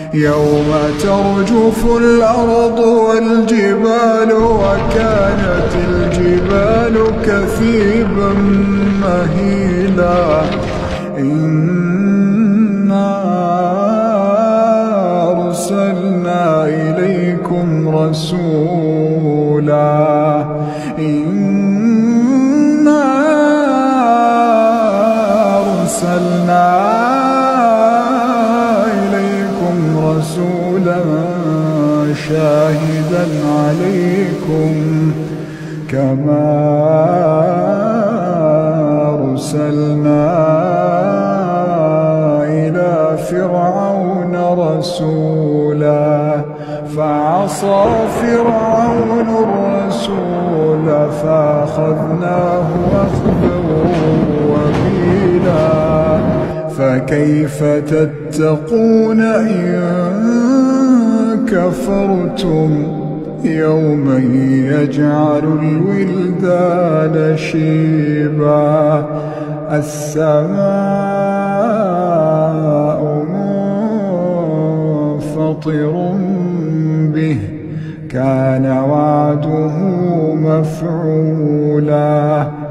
يوم ترجف الأرض والجبال وكانت الجبال كثيبا مهيلا. إنا أرسلنا إليكم رسولا إنا أرسلنا إليكم رسولا شاهدا عليكم كما أرسلنا إلى فرعون رسولا فعصى فرعون الرسول فأخذناه أخذا وبيلا. فكيف تتقون إن كفرتم يوما يجعل الولدان شيبا. السماء منفطر به كان وعده مفعولا.